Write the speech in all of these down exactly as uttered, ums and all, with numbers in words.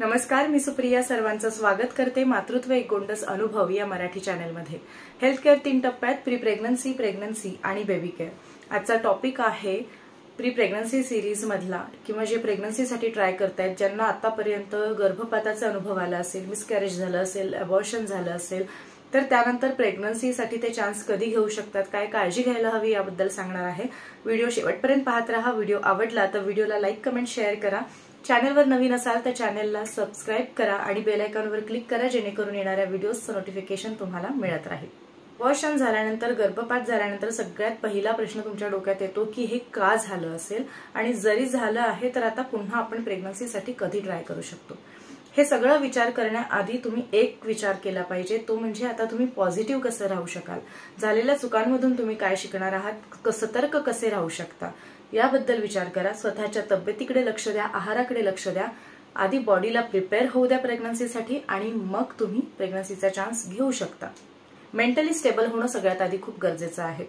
नमस्कार, मी सुप्रिया सर्वांचं स्वागत करते मातृत्व एक गोंडस अनुभव या मराठी चॅनलमध्ये। हेल्थ केअर तीन टप्प्यात प्री प्रेग्नन्सी, प्रेग्नन्सी आणि बेबी केअर। आजचा टॉपिक आहे प्री प्रेग्नन्सी सिरीज मधला किंवा जे प्रेग्नन्सीसाठी ट्राय करतायत, ज्यांना आतापर्यंत गर्भपाताचा अनुभव आला असेल, मिसकॅरेज झालं असेल, अबॉर्शन झालं असेल, तर त्यानंतर प्रेग्नन्सीसाठी ते चान्स कधी घेऊ शकतात, काय काळजी घ्यायला हवी याबद्दल सांगणार आहे। व्हिडिओ शेवटपर्यंत पाहत राहा। व्हिडिओ आवडला तर व्हिडिओला लाईक, कमेंट, शेअर करा। चॅनलवर नवीन असाल तर चॅनलला सबस्क्राइब करा आणि बेल आयकॉनवर क्लिक करा, जेणेकरून येणाऱ्या व्हिडिओजचं नोटिफिकेशन तुम्हाला मिळत राहील। अबॉर्शन झाल्यानंतर, गर्भपात झाल्यानंतर सगळ्यात पहिला प्रश्न तुमच्या डोक्यात येतो की हे का झालं असेल आणि जरी झालं आहे तर आता पुन्हा आपण प्रेग्नन्सीसाठी कधी ट्राय करू शकतो। हे सगळं विचार करण्याआधी तुम्ही एक विचार केला पाहिजे, तो म्हणजे आता तुम्ही पॉझिटिव्ह कसं राहू शकाल, झालेल्या चुकांमधून तुम्ही काय शिकणार आहात, सतर्क कसे राहू शकता याबद्दल विचार करा। स्वतःच्या तब्येतीकडे लक्ष द्या, आहाराकडे लक्ष द्या। आधी बॉडीला प्रिपेअर होऊ द्या प्रेग्नन्सीसाठी आणि मग तुम्ही प्रेग्नन्सीचा चान्स घेऊ शकता। मेंटली स्टेबल होणं सगळ्यात आधी खूप गरजेचं आहे।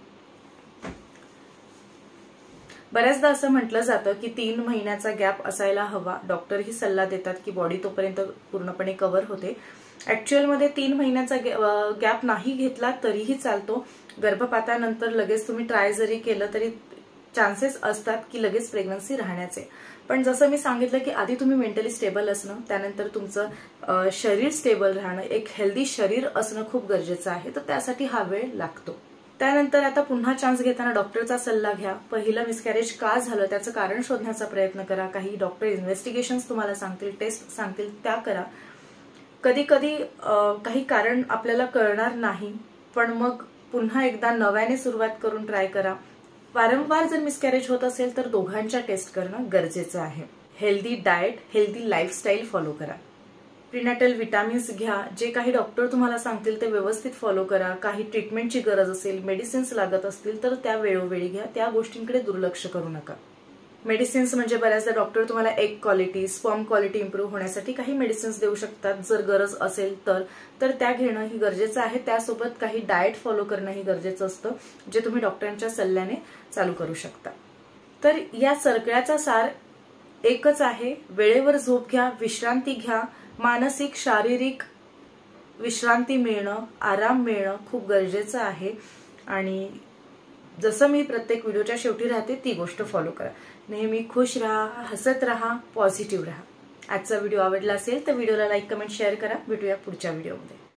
बऱ्याचदा असं म्हटलं जातं की तीन महिन्याचा गॅप असायला हवा। डॉक्टरही सल्ला देतात की बॉडी तोपर्यंत पूर्णपणे कव्हर होते। ऍक्च्युअल मध्ये तीन महिन्याचा गॅप नाही घेतला तरीही चालतो। गर्भपातानंतर लगेच तुम्ही ट्राय जरी केलं तरी चान्सेस असतात की लगेच प्रेग्नन्सी राहण्याचे। पण जसं मी सांगितलं की आधी तुम्ही मेंटली स्टेबल असणं, त्यानंतर तुमचं शरीर स्टेबल राहणं, एक हेल्दी शरीर असणं खूप गरजेचं आहे। तर त्यासाठी हा वेळ लागतो। त्यानंतर आता पुन्हा चान्स घेताना डॉक्टरचा सल्ला घ्या। पहिलं मिसकॅरेज का झालं त्याचं कारण शोधण्याचा प्रयत्न करा। काही डॉक्टर इन्व्हेस्टिगेशन्स तुम्हाला सांगतील, टेस्ट सांगतील, त्या करा। कधी कधी काही कारण आपल्याला कळणार नाही, पण मग पुन्हा एकदा नव्याने सुरुवात करून ट्राय करा। वारंवार जर मिसकॅरेज होत असेल तर दोघांच्या टेस्ट करणं गरजेचं आहे। Healthy diet, healthy lifestyle follow करा। प्रीनॅटल विटामिन्स घ्या। जे काही डॉक्टर तुम्हाला सांगतील ते व्यवस्थित फॉलो करा। काही ट्रीटमेंटची गरज असेल, मेडिसिन्स लागत असतील तर त्या वेळोवेळी घ्या। त्या गोष्टींकडे दुर्लक्ष करू नका। मेडिसिन्स म्हणजे बऱ्याचदा डॉक्टर तुम्हाला egg quality, sperm quality improve होण्यासाठी काही मेडिसिन्स देऊ शकतात। जर गरज असेल तर तर त्या घेणं ही गरजेचं आहे। त्यासोबत काही डाएट फॉलो करणं ही गरजेचं असतं, जे तुम्ही डॉक्टरांच्या सल्ल्याने चालू करू शकता। तर या सगळ्याचा सार एकच आहे, वेळेवर झोप घ्या, विश्रांती घ्या। मानसिक, शारीरिक विश्रांती मिळणं, आराम मिळणं खूप गरजेचं आहे। आणि जसं मी प्रत्येक व्हिडिओच्या शेवटी राहते ती गोष्ट फॉलो करा। नेहमी खुश राहा, हसत राहा, पॉझिटिव्ह राहा। आजचा व्हिडिओ आवडला असेल तर व्हिडिओला लाईक, कमेंट, शेअर करा। भेटूया पुढच्या व्हिडिओमध्ये।